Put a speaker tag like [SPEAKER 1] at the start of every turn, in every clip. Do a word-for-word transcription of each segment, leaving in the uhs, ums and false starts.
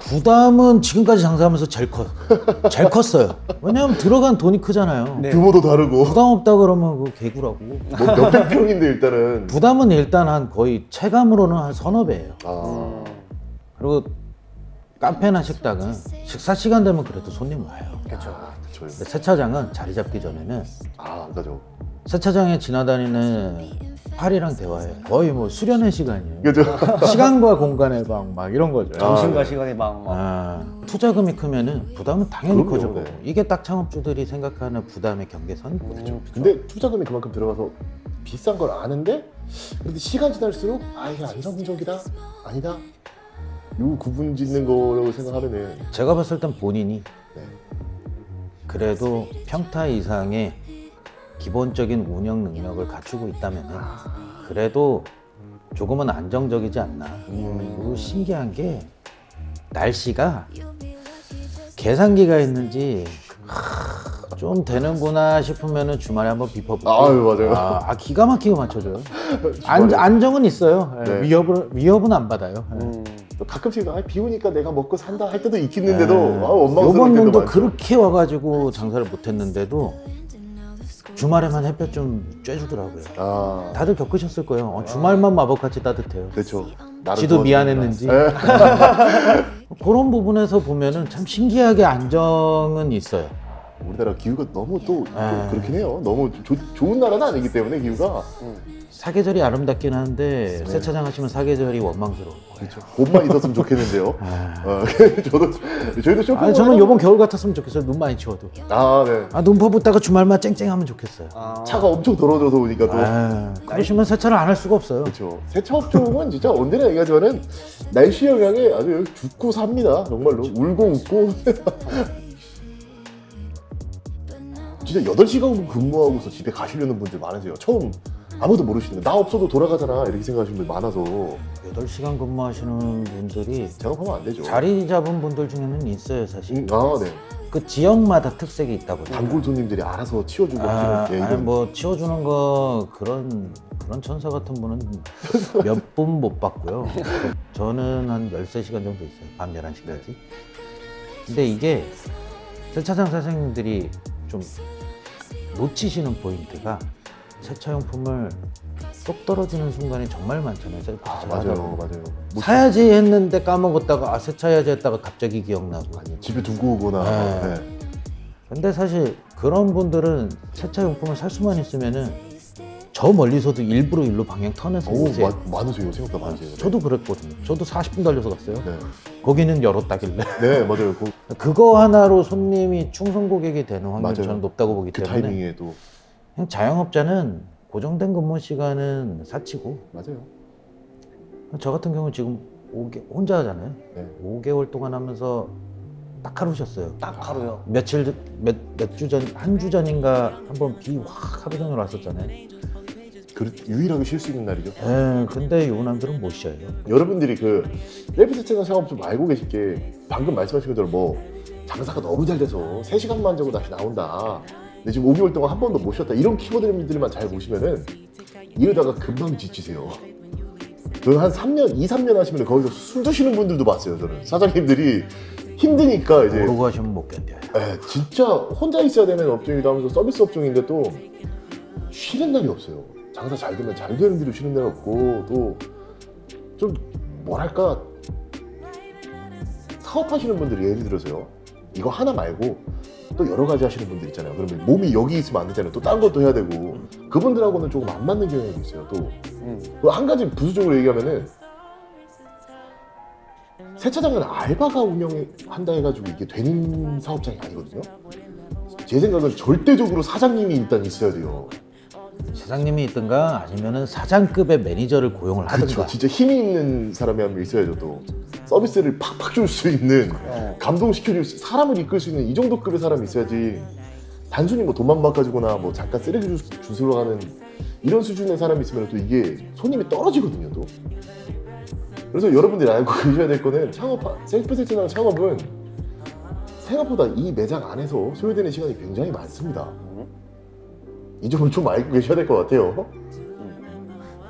[SPEAKER 1] 부담은 지금까지 장사하면서 제일 커. 제일 컸어요. 왜냐면 들어간 돈이 크잖아요.
[SPEAKER 2] 네. 규모도 다르고.
[SPEAKER 1] 부담 없다 그러면 그 개구라고.
[SPEAKER 2] 뭐 몇백 평인데 일단은.
[SPEAKER 1] 부담은 일단 한 거의 체감으로는 한 서너 배예요.
[SPEAKER 2] 아.
[SPEAKER 1] 그리고 카페나 식당은 식사 시간 되면 그래도 손님 와요.
[SPEAKER 2] 그렇죠. 아, 그렇죠.
[SPEAKER 1] 세차장은 자리 잡기 전에는
[SPEAKER 2] 아, 맞아.
[SPEAKER 1] 세차장에 지나다니는 팔이랑 대화해. 거의 뭐 수련의 시간이에요.
[SPEAKER 2] 그죠.
[SPEAKER 1] 시간과 공간의 방 막 이런 거죠.
[SPEAKER 3] 정신과
[SPEAKER 2] 아, 네.
[SPEAKER 3] 시간의 방.
[SPEAKER 1] 아, 투자금이 크면은 부담은 당연히
[SPEAKER 2] 그럼요,
[SPEAKER 1] 커지고
[SPEAKER 2] 네.
[SPEAKER 1] 이게 딱 창업주들이 생각하는 부담의 경계선.
[SPEAKER 2] 그렇죠. 근데 투자금이 그만큼 들어가서 비싼 걸 아는데 근데 시간 지날수록 아 이게 안정적이다 아니다 요 구분 짓는 거라고 생각하면은
[SPEAKER 1] 제가 봤을 땐 본인이
[SPEAKER 2] 네.
[SPEAKER 1] 그래도 평타 이상의 기본적인 운영 능력을 갖추고 있다면 그래도 조금은 안정적이지 않나.
[SPEAKER 2] 음.
[SPEAKER 1] 그리고 신기한 게 날씨가 계산기가 있는지 하, 좀 되는구나 싶으면 주말에 한번 비퍼보고.
[SPEAKER 2] 아유, 맞아요.
[SPEAKER 1] 아, 아, 기가 막히게 맞춰줘요. 안, 안정은 있어요.
[SPEAKER 2] 네.
[SPEAKER 1] 위협을, 위협은 안 받아요.
[SPEAKER 3] 음.
[SPEAKER 2] 또 가끔씩 아, 비 오니까 내가 먹고 산다 할 때도 있겠는데도
[SPEAKER 1] 네.
[SPEAKER 2] 아, 원망스러울
[SPEAKER 1] 요번
[SPEAKER 2] 때도
[SPEAKER 1] 년도
[SPEAKER 2] 많죠.
[SPEAKER 1] 그렇게 와가지고 장사를 못했는데도 주말에만 햇볕 좀 쬐주더라고요.
[SPEAKER 2] 아,
[SPEAKER 1] 다들 겪으셨을 거예요. 어, 주말만 마법같이 따뜻해요.
[SPEAKER 2] 그렇죠. 나를
[SPEAKER 1] 지도
[SPEAKER 2] 도와주는구나.
[SPEAKER 1] 미안했는지.
[SPEAKER 2] 네.
[SPEAKER 1] 그런 부분에서 보면은 참 신기하게 안정은 있어요.
[SPEAKER 2] 우리나라 기후가 너무 또, 또
[SPEAKER 1] 아.
[SPEAKER 2] 그렇긴 해요. 너무 조, 좋은 나라는 아니기 때문에 기후가.
[SPEAKER 1] 사계절이 아름답긴 한데
[SPEAKER 2] 네.
[SPEAKER 1] 세차장 하시면 사계절이 원망스러워.
[SPEAKER 2] 그렇죠. 봄만 있었으면 좋겠는데요.
[SPEAKER 1] 아,
[SPEAKER 2] 어, 저도 저희도 쇼핑.
[SPEAKER 1] 아니, 저는 요번 겨울 같았으면 좋겠어요. 눈 많이 치워도.
[SPEAKER 2] 아, 네.
[SPEAKER 1] 아, 눈 퍼붓다가 주말만 쨍쨍하면 좋겠어요.
[SPEAKER 3] 아.
[SPEAKER 2] 차가 엄청 더러워져서 오니까 또.
[SPEAKER 1] 아, 그러시면 세차를 안 할 수가 없어요.
[SPEAKER 2] 그렇죠. 세차업종은 진짜 언제나 얘기하지만은 날씨 영향에 아주 죽고 삽니다. 정말로 울고 웃고. 진짜 여덟 시간 근무하고서 집에 가시려는 분들 많으세요. 처음 아무도 모르시는 거. 나 없어도 돌아가잖아 이렇게 생각하시는 분들 많아서
[SPEAKER 1] 여덟 시간 근무하시는 분들이
[SPEAKER 2] 작업하면 안 되죠.
[SPEAKER 1] 자리 잡은 분들 중에는 있어요, 사실.
[SPEAKER 2] 음, 아, 네.
[SPEAKER 1] 그 지역마다 특색이 있다 보니까.
[SPEAKER 2] 단골 손님들이 알아서 치워주고
[SPEAKER 1] 아,
[SPEAKER 2] 하시는 예,
[SPEAKER 1] 아니
[SPEAKER 2] 이런
[SPEAKER 1] 뭐 치워주는 거 그런 그런 천사 같은 분은 몇 분 못 봤고요. 저는 한 열세 시간 정도 있어요. 밤 열한 시까지. 근데 이게 세차장 사장님들이 좀 놓치시는 포인트가 세차용품을 똑 떨어지는 순간이 정말 많잖아요.
[SPEAKER 2] 아,
[SPEAKER 1] 세차를
[SPEAKER 2] 맞아요,
[SPEAKER 1] 하다 보면.
[SPEAKER 2] 맞아요. 뭐
[SPEAKER 1] 사야지 했는데 까먹었다가 아 세차해야지 했다가 갑자기 기억나고.
[SPEAKER 2] 아니, 집에 두고 오거나.
[SPEAKER 1] 네.
[SPEAKER 2] 네.
[SPEAKER 1] 근데 사실 그런 분들은 세차용품을 살 수만 있으면은 저 멀리서도 일부러 일로 방향 턴해서
[SPEAKER 2] 오,
[SPEAKER 1] 오세요.
[SPEAKER 2] 마, 많으세요. 생각보다 많으세요. 네.
[SPEAKER 1] 저도 그랬거든요. 저도 사십 분 달려서 갔어요.
[SPEAKER 2] 네.
[SPEAKER 1] 거기는 열었다길래.
[SPEAKER 2] 네, 맞아요. 그,
[SPEAKER 1] 그거 하나로 손님이 충성 고객이 되는 확률이
[SPEAKER 2] 맞아요.
[SPEAKER 1] 저는 높다고 보기
[SPEAKER 2] 그
[SPEAKER 1] 때문에
[SPEAKER 2] 타이밍에 또
[SPEAKER 1] 그냥 자영업자는 고정된 근무 시간은 사치고
[SPEAKER 2] 맞아요.
[SPEAKER 1] 저 같은 경우는 지금 오 개, 혼자 하잖아요.
[SPEAKER 2] 네.
[SPEAKER 1] 오 개월 동안 하면서 딱 하루 쉬었어요.
[SPEAKER 3] 딱 하루요.
[SPEAKER 1] 며칠 몇 몇 주 전, 한 주 전인가 한번 비 확 하루 종일 왔었잖아요.
[SPEAKER 2] 그 유일하게 쉴 수 있는 날이죠.
[SPEAKER 1] 예, 근데 요남들은 못 쉬어요.
[SPEAKER 2] 여러분들이 그 셀프 세차장 창업 좀 알고 계실 게 방금 말씀하신 것처럼 뭐 장사가 너무 잘 돼서 세 시간만 자고 다시 나온다. 근데 지금 오 개월 동안 한 번도 못 쉬었다. 이런 키워드들만 잘 보시면은 이러다가 금방 지치세요. 저는 한 삼 년, 이, 삼 년 하시면 거기서 술 드시는 분들도 봤어요. 저는 사장님들이 힘드니까 이제
[SPEAKER 1] 모르고 하시면 못 견뎌요.
[SPEAKER 2] 에, 진짜 혼자 있어야 되는 업종이다 하면서 서비스 업종인데 또 쉬는 날이 없어요. 장사 잘 되면 잘 되는 대로 쉬는 날 없고 또 좀 뭐랄까 사업하시는 분들이 예를 들어서요. 이거 하나 말고 또 여러 가지 하시는 분들 있잖아요. 그러면 몸이 여기 있으면 안 되잖아요. 또 딴 것도 해야 되고 그분들하고는 조금 안 맞는 경향이 있어요. 또 한 가지 부수적으로 얘기하면은 세차장은 알바가 운영한다 해가지고 이게 되는 사업장이 아니거든요. 제 생각은 절대적으로 사장님이 일단 있어야 돼요.
[SPEAKER 1] 사장님이 있든가 아니면은 사장급의 매니저를 고용을 하든가.
[SPEAKER 2] 그렇죠. 진짜 힘이 있는 사람이 한 명 있어야죠. 또 서비스를 팍팍 줄 수 있는,
[SPEAKER 3] 어.
[SPEAKER 2] 감동시켜줄 수, 사람을 이끌 수 있는 이 정도 급의 사람이 있어야지. 단순히 뭐 돈만 바꿔주거나 뭐 잠깐 쓰레기 주, 주스러 가는 이런 수준의 사람이 있으면 또 이게 손님이 떨어지거든요. 또. 그래서 여러분들이 알고 계셔야 될 거는 창업, 셀프 세차장 창업은 생각보다 이 매장 안에서 소요되는 시간이 굉장히 많습니다. 이 점을 좀 알고 계셔야 될 것 같아요.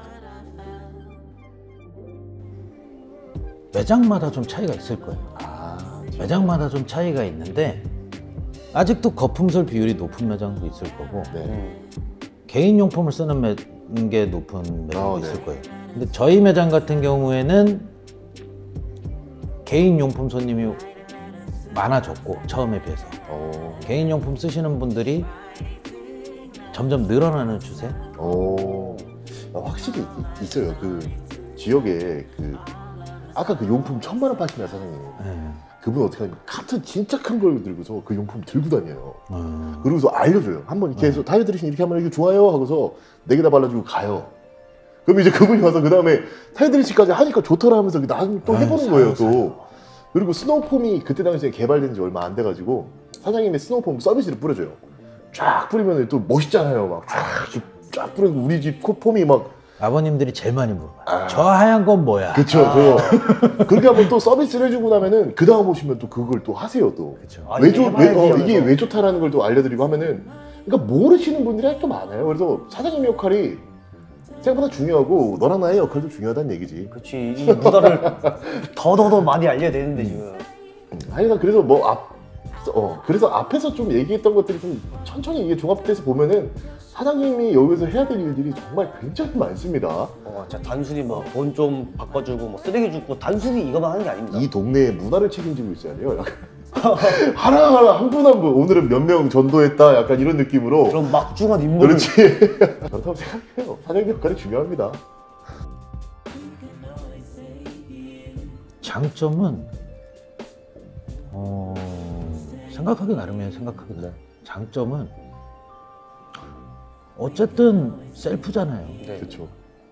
[SPEAKER 1] 매장마다 좀 차이가 있을 거예요.
[SPEAKER 2] 아,
[SPEAKER 1] 매장마다 좀 차이가 있는데 아직도 거품설 비율이 높은 매장도 있을 거고
[SPEAKER 2] 네.
[SPEAKER 3] 음.
[SPEAKER 1] 개인 용품을 쓰는 매, 게 높은 매장도
[SPEAKER 2] 아, 네.
[SPEAKER 1] 있을 거예요. 근데 저희 매장 같은 경우에는 개인 용품 손님이 많아졌고 처음에 비해서
[SPEAKER 2] 어.
[SPEAKER 1] 개인 용품 쓰시는 분들이 점점 늘어나는 추세.
[SPEAKER 2] 어. 아, 확실히 이- 있어요. 그 지역에 그 아까 그 용품 천만 원 파시는 사장님.
[SPEAKER 1] 네.
[SPEAKER 2] 그분 어떻게 하냐면 카트 진짜 큰 걸 들고서 그 용품 들고 다녀요.
[SPEAKER 1] 어.
[SPEAKER 2] 그러고서 알려줘요. 한번 이렇게 해서 타이어 들이시면 이렇게 하면 이게 좋아요 하고서 네개다 발라주고 가요. 그럼 이제 그분이 와서 그 다음에 타이어 들이시까지 하니까 좋더라 하면서 나중에 또
[SPEAKER 1] 아,
[SPEAKER 2] 해보는
[SPEAKER 1] 사요,
[SPEAKER 2] 거예요 또.
[SPEAKER 1] 사요.
[SPEAKER 2] 그리고 스노우폼이 그때 당시에 개발된 지 얼마 안 돼가지고 사장님이 스노우폼 서비스를 뿌려줘요. 쫙 뿌리면 또 멋있잖아요. 막 쫙 쫙 뿌리고 우리 집 코- 폼이 막
[SPEAKER 1] 아버님들이 제일 많이 물어봐요.
[SPEAKER 2] 아.
[SPEAKER 1] 저 하얀 건 뭐야?
[SPEAKER 2] 그쵸. 그거 그렇게 한번 또 서비스를 해주고 나면은 그 다음 오시면 또 그걸 또 하세요 또.
[SPEAKER 1] 그쵸.
[SPEAKER 3] 아,
[SPEAKER 2] 왜
[SPEAKER 3] 이게
[SPEAKER 2] 좋, 왜,
[SPEAKER 3] 해봐야지
[SPEAKER 2] 어,
[SPEAKER 3] 하면서.
[SPEAKER 2] 이게 왜 좋다라는 걸 또 알려드리고 하면은 그러니까 모르시는 분들이 또 많아요. 그래서 사장님 역할이 생각보다 중요하고 너랑 나의 역할도 중요하다는 얘기지.
[SPEAKER 3] 그렇지. 이 문화를 더더더 많이 알려야 되는데 지금.
[SPEAKER 2] 하여간 그래서 뭐 앞, 어 그래서 앞에서 좀 얘기했던 것들이 좀 천천히 이게 종합돼서 보면은 사장님이 여기서 해야 될 일들이 정말 굉장히 많습니다.
[SPEAKER 3] 어, 진짜 단순히 뭐 돈 좀 바꿔주고 뭐 쓰레기 줍고 단순히 이거만 하는 게 아닙니다.
[SPEAKER 2] 이 동네의 문화를 책임지고 있어야 돼요. 약간 하나하나 한 분 한 분 오늘은 몇 명 전도했다 약간 이런 느낌으로.
[SPEAKER 3] 그런 막중한 임무를.
[SPEAKER 2] 그렇지. 그렇다고 생각해요. 사장님 역할이 중요합니다.
[SPEAKER 1] 장점은 어, 생각하기 나름이에요. 생각하기 나름. 장점은 어쨌든 셀프잖아요.
[SPEAKER 3] 네.
[SPEAKER 2] 그렇죠.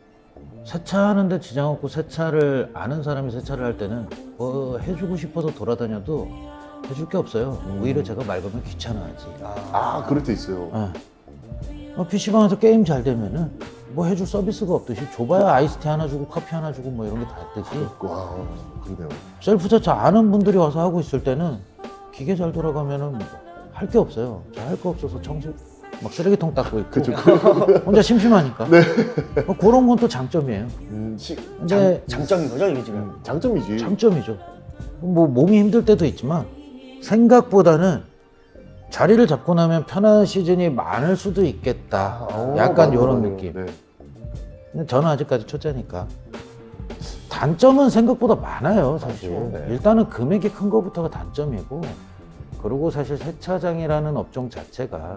[SPEAKER 1] 세차하는데 지장 없고 세차를 아는 사람이 세차를 할 때는 뭐 해주고 싶어도 돌아다녀도 해줄 게 없어요. 오히려 제가 맑으면 귀찮아하지.
[SPEAKER 3] 아,
[SPEAKER 2] 아 그럴 때 있어요.
[SPEAKER 1] 네. 어, 피시방에서 게임 잘 되면은 뭐 해줄 서비스가 없듯이 줘봐야 아이스티 하나 주고 커피 하나 주고 뭐 이런 게 다 있듯이
[SPEAKER 2] 와 그러네요.
[SPEAKER 1] 셀프 세차 아는 분들이 와서 하고 있을 때는 기계 잘 돌아가면은 할 게 없어요. 할 거 없어서 청소 막 쓰레기통 닦고 있고
[SPEAKER 2] 그렇죠.
[SPEAKER 1] 혼자 심심하니까.
[SPEAKER 2] 네.
[SPEAKER 1] 어, 그런 건 또 장점이에요.
[SPEAKER 2] 음, 시,
[SPEAKER 1] 근데
[SPEAKER 3] 장점인 거죠 이게 지금.
[SPEAKER 2] 음, 장점이지.
[SPEAKER 1] 장점이죠. 뭐 몸이 힘들 때도 있지만 생각보다는 자리를 잡고 나면 편한 시즌이 많을 수도 있겠다.
[SPEAKER 2] 어,
[SPEAKER 1] 약간
[SPEAKER 2] 맞아요,
[SPEAKER 1] 이런
[SPEAKER 2] 맞아요.
[SPEAKER 1] 느낌.
[SPEAKER 2] 네.
[SPEAKER 1] 근데 저는 아직까지 초짜니까. 단점은 생각보다 많아요, 사실.
[SPEAKER 2] 맞죠, 네.
[SPEAKER 1] 일단은 금액이 큰 거부터가 단점이고, 그리고 사실 세차장이라는 업종 자체가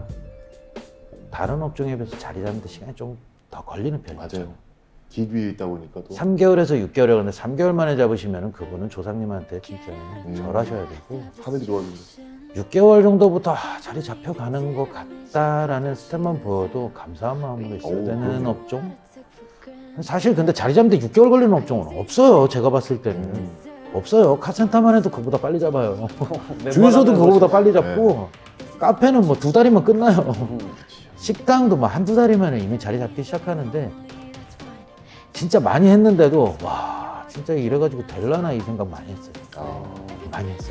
[SPEAKER 1] 다른 업종에 비해서 자리 잡는 데 시간이 좀 더 걸리는 편이죠.
[SPEAKER 2] 맞아요. 길 위에 있다 보니까 또.
[SPEAKER 1] 삼 개월에서 육 개월에 근데 삼 개월 만에 잡으시면은 그분은 조상님한테 진짜
[SPEAKER 2] 음.
[SPEAKER 1] 절하셔야 되고,
[SPEAKER 2] 하늘이 좋아지는.
[SPEAKER 1] 육 개월 정도부터 아, 자리 잡혀가는 것 같다라는 스텝만 보여도 감사한 마음으로 있어야
[SPEAKER 2] 오,
[SPEAKER 1] 되는
[SPEAKER 2] 그럼요.
[SPEAKER 1] 업종? 사실 근데 자리 잡는데 육 개월 걸리는 업종은 없어요. 제가 봤을 때는.
[SPEAKER 2] 음.
[SPEAKER 1] 없어요. 카센터만 해도 그거보다 빨리 잡아요.
[SPEAKER 3] 웬만하면
[SPEAKER 1] 주유소도 그거보다
[SPEAKER 3] 그렇죠.
[SPEAKER 1] 빨리 잡고, 카페는 뭐 두 달이면 끝나요.
[SPEAKER 3] 음.
[SPEAKER 1] 식당도 뭐 한두 달이면 이미 자리 잡기 시작하는데, 진짜 많이 했는데도, 와, 진짜 이래가지고 될라나 이 생각 많이 했어요.
[SPEAKER 2] 아,
[SPEAKER 1] 많이 했어요.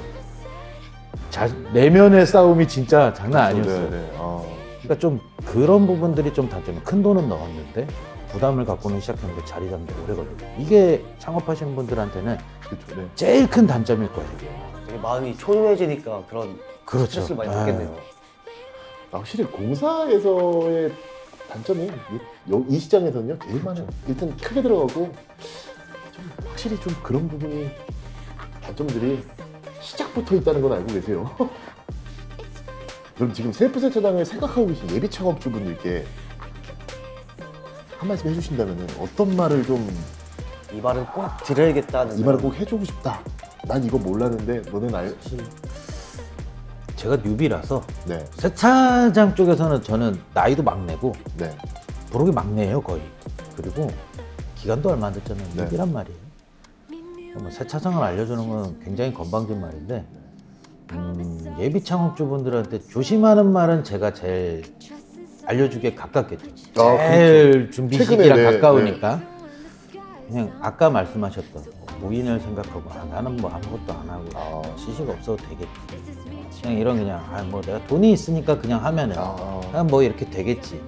[SPEAKER 1] 자, 내면의 싸움이 진짜 장난 아니었어요.
[SPEAKER 2] 네, 네. 아,
[SPEAKER 1] 그러니까 좀 그런 부분들이 좀 단점이, 큰 돈은 넣었는데 부담을 갖고는 시작했는데 자리 잡는 데 오래 걸리고, 이게 창업하시는 분들한테는
[SPEAKER 2] 그렇죠. 네.
[SPEAKER 1] 제일 큰 단점일 거예요.
[SPEAKER 3] 되게 마음이 초조해지니까 그런
[SPEAKER 1] 그렇죠.
[SPEAKER 3] 스트레스를 많이
[SPEAKER 1] 네.
[SPEAKER 3] 받겠네요.
[SPEAKER 2] 아, 확실히 공사에서의 단점이 이, 여- 이 시장에서는요 제일 많아요. 일단 크게 들어가고 좀 확실히 좀 그런 부분이 단점들이 시작부터 있다는 건 알고 계세요. 그럼 지금 셀프 세차장을 생각하고 계신 예비 창업주분들께 한 말씀 해주신다면 어떤 말을 좀 이
[SPEAKER 3] 이 말은 꼭 드려야겠다는.
[SPEAKER 2] 말을 꼭 해주고 싶다. 난 이거 몰랐는데 너는 알지?
[SPEAKER 1] 제가 뉴비라서
[SPEAKER 2] 네,
[SPEAKER 1] 세차장 쪽에서는 저는 나이도 막내고
[SPEAKER 2] 네,
[SPEAKER 1] 부록이 막내예요 거의. 그리고 기간도 얼마 안 됐잖아요.
[SPEAKER 2] 네.
[SPEAKER 1] 뉴비란 말이에요. 뭐 세차장을 알려주는 건 굉장히 건방진 말인데, 음, 예비 창업주분들한테 조심하는 말은 제가 제일 알려주기에 가깝겠죠.
[SPEAKER 2] 아,
[SPEAKER 1] 제일 준비
[SPEAKER 2] 최근에,
[SPEAKER 1] 시기랑
[SPEAKER 2] 네,
[SPEAKER 1] 가까우니까 그냥 아까 말씀하셨던 무인을 생각하고, 아, 나는 뭐 아무것도 안 하고
[SPEAKER 2] 아.
[SPEAKER 1] 지식 없어도 되겠지. 그냥 이런 그냥 아, 뭐 내가 돈이 있으니까 그냥 하면은
[SPEAKER 2] 아,
[SPEAKER 1] 그냥 뭐 이렇게 되겠지.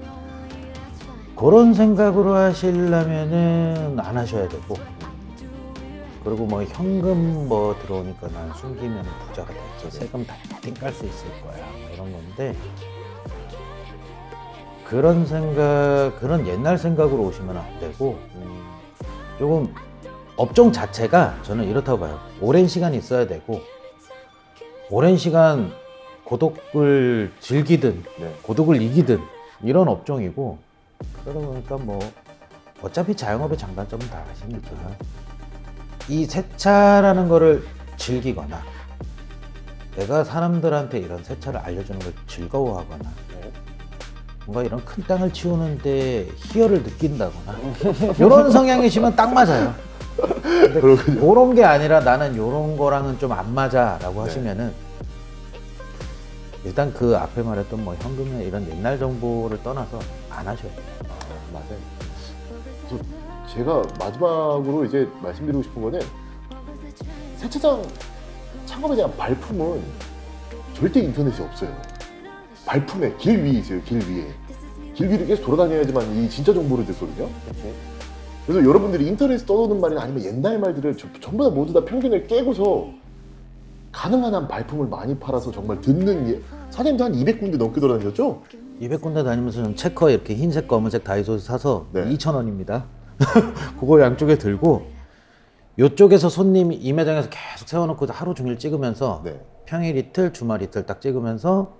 [SPEAKER 1] 그런 생각으로 하시려면은 안 하셔야 되고, 그리고 뭐 현금 뭐 들어오니까 난 숨기면 부자가 됐지. 세금 다 깔 수 있을 거야. 뭐 이런 건데 그런 생각, 그런 옛날 생각으로 오시면 안 되고 음, 조금 업종 자체가 저는 이렇다고 봐요. 오랜 시간 있어야 되고 오랜 시간 고독을 즐기든
[SPEAKER 2] 네.
[SPEAKER 1] 고독을 이기든 이런 업종이고 그러다 보니까 뭐 어차피 자영업의 장단점은 다 아시니까 이 세차라는 거를 즐기거나 내가 사람들한테 이런 세차를 알려주는 걸 즐거워하거나 뭔가 이런 큰 땅을 치우는데 희열을 느낀다거나 이런 성향이시면 딱 맞아요. 근데 그런 게 아니라 나는 이런 거랑은 좀 안 맞아 라고 하시면은 일단 그 앞에 말했던 뭐 현금이나 이런 옛날 정보를 떠나서 안 하셔야 돼요.
[SPEAKER 2] 아, 맞아요. 저, 제가 마지막으로 이제 말씀드리고 싶은 거는 세차장 창업에 대한 발품은 절대 인터넷에 없어요. 발품에 길 위에 있어요. 길 위에. 길 위를 계속 돌아다녀야지만 이 진짜 정보를 듣거든요. 그래서 여러분들이 인터넷에 떠도는 말이나 아니면 옛날 말들을 저- 전부 다 모두 다 편견을 깨고서 가능한 한 발품을 많이 팔아서 정말 듣는 예... 사장님도 한 이백 군데 넘게 돌아다녔죠?
[SPEAKER 1] 이백 군데 다니면서 좀 체커 이렇게 흰색 검은색 다이소에서 사서
[SPEAKER 2] 네.
[SPEAKER 1] 이천 원입니다. 그거 양쪽에 들고 이쪽에서 손님이 이 매장에서 계속 세워놓고 하루 종일 찍으면서
[SPEAKER 2] 네.
[SPEAKER 1] 평일 이틀, 주말 이틀 딱 찍으면서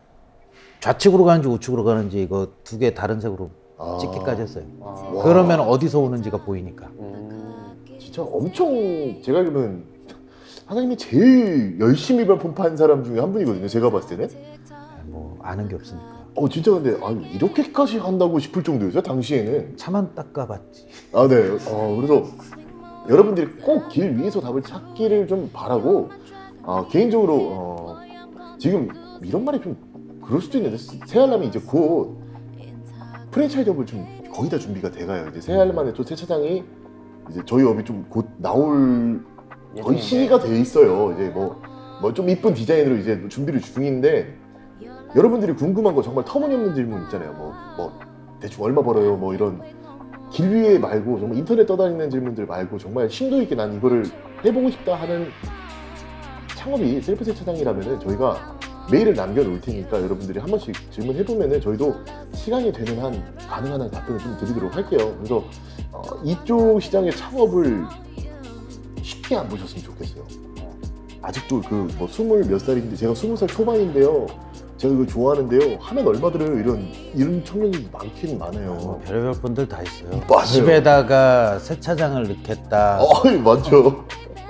[SPEAKER 1] 좌측으로 가는지 우측으로 가는지 이거 두 개 다른 색으로
[SPEAKER 2] 아.
[SPEAKER 1] 찍기까지 했어요.
[SPEAKER 2] 와.
[SPEAKER 1] 그러면 어디서 오는지가 보이니까.
[SPEAKER 3] 음.
[SPEAKER 2] 진짜 엄청 제가 알기로는 사장님이 제일 열심히 발품판 사람 중에 한 분이거든요. 제가 봤을 때는.
[SPEAKER 1] 뭐 아는 게 없으니까.
[SPEAKER 2] 어 진짜 근데 아, 이렇게까지 한다고 싶을 정도였어요. 당시에는.
[SPEAKER 1] 차만 닦아봤지.
[SPEAKER 2] 아 네. 어 그래서 여러분들이 꼭 길 위에서 답을 찾기를 좀 바라고 아, 개인적으로 어, 지금 이런 말이 좀 그럴 수도 있는데 새알람이 이제 곧 프랜차이즈업을 좀 거의 다 준비가 돼가요. 이제 새알람만의 또 세차장이 이제 저희 업이 좀 곧 나올 거의
[SPEAKER 3] 예정인데.
[SPEAKER 2] 시기가 돼 있어요. 이제 뭐 뭐 좀 이쁜 디자인으로 이제 준비를 중인데 여러분들이 궁금한 거 정말 터무니없는 질문 있잖아요. 뭐, 뭐 대충 얼마 벌어요? 뭐 이런 길 위에 말고 정말 인터넷 떠다니는 질문들 말고 정말 심도 있게 난 이거를 해보고 싶다 하는 창업이 셀프 세차장이라면은 저희가 메일을 남겨놓을 테니까 여러분들이 한 번씩 질문해보면은 저희도 시간이 되는 한 가능한 한 답변을 좀 드리도록 할게요. 그래서 어, 이쪽 시장의 창업을 쉽게 안 보셨으면 좋겠어요. 아직도 그 뭐 스물 몇 살인데 제가 스무 살 초반인데요. 제가 이거 좋아하는데요. 하면 얼마 들어요? 이런 이런 청년이 많긴 많아요.
[SPEAKER 1] 뭐 별의별 분들 다 있어요.
[SPEAKER 2] 맞아요.
[SPEAKER 1] 집에다가 세차장을 넣겠다.
[SPEAKER 2] 어, 맞죠.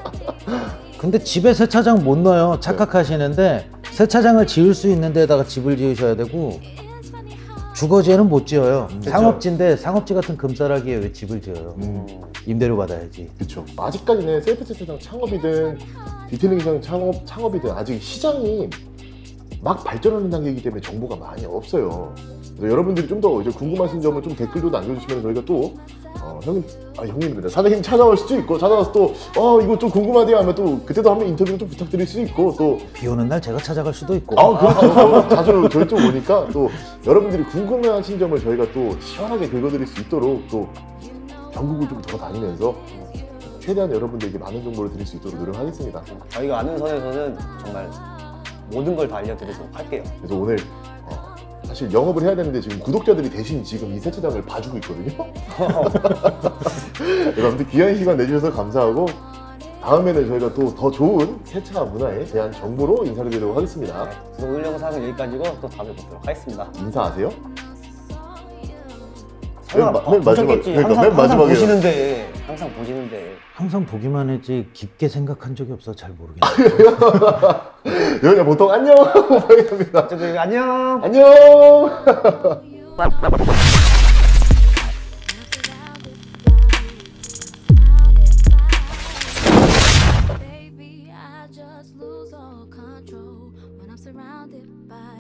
[SPEAKER 1] 근데 집에 세차장 못 넣어요. 착각하시는데 세차장을 지을 수 있는 데다가 집을 지으셔야 되고 주거지에는 못 지어요.
[SPEAKER 2] 그쵸.
[SPEAKER 1] 상업지인데 상업지 같은 금싸라기에 왜 집을 지어요.
[SPEAKER 2] 음,
[SPEAKER 1] 임대료 받아야지.
[SPEAKER 2] 그렇죠. 아직까지는 셀프 세차장 창업이든 디테일링 시장 창업 창업이든 아직 시장이 막 발전하는 단계이기 때문에 정보가 많이 없어요. 그래서 여러분들이 좀 더 이제 궁금하신 점은 좀 댓글도 남겨주시면 저희가 또 어, 형님, 아 형님입니다. 사장님 찾아올 수도 있고 찾아와서 또 어, 이거 좀 궁금하대요 하면 또 그때도 한번 인터뷰 좀 부탁드릴 수 있고 또
[SPEAKER 1] 비 오는 날 제가 찾아갈 수도 있고.
[SPEAKER 2] 아, 그렇죠. 자주 저희 쪽 오니까 또 여러분들이 궁금해하신 점을 저희가 또 시원하게 긁어드릴 수 있도록 또 전국을 좀 돌아다니면서 최대한 여러분들에게 많은 정보를 드릴 수 있도록 노력하겠습니다.
[SPEAKER 3] 저희가 아는 선에서는 정말 모든 걸 다 알려드리도록 할게요.
[SPEAKER 2] 그래서 오늘 어, 사실 영업을 해야 되는데 지금 구독자들이 대신 지금 이 세차장을 봐주고 있거든요. 여러분들 귀한 시간 내주셔서 감사하고 다음에는 저희가 또 더 좋은 세차 문화에 대한 정보로 인사를 드리도록 하겠습니다.
[SPEAKER 3] 네, 그래서 오늘 영상은 여기까지고 또 다음에 보도록 하겠습니다.
[SPEAKER 2] 인사하세요?
[SPEAKER 3] 설마
[SPEAKER 2] 맨 마- 맨 마지막-
[SPEAKER 3] 보셨겠지.
[SPEAKER 2] 그러니까
[SPEAKER 3] 항상,
[SPEAKER 2] 맨
[SPEAKER 3] 항상
[SPEAKER 2] 마지막에요.
[SPEAKER 3] 보시는데 항상 보시는데
[SPEAKER 1] 항상 보기만 했지 깊게 생각한 적이 없어 잘 모르겠네.
[SPEAKER 2] 여러분 보통 안녕! 합니다.
[SPEAKER 3] 어쨌든 안녕.
[SPEAKER 2] 안녕!